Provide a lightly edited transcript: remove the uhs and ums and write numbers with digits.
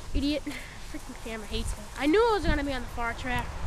Idiot. Freaking camera hates me. I knew it was gonna be on the far track.